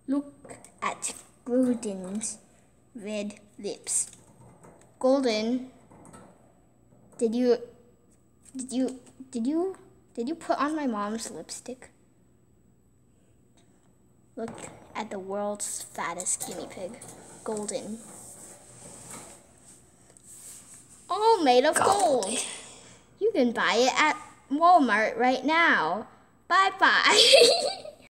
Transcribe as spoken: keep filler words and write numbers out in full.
Look at Golden's red lips. Golden, did you, did you, did you, did you put on my mom's lipstick? Look at the world's fattest guinea pig, Golden. All made of gold. You can buy it at Walmart right now. Bye-bye.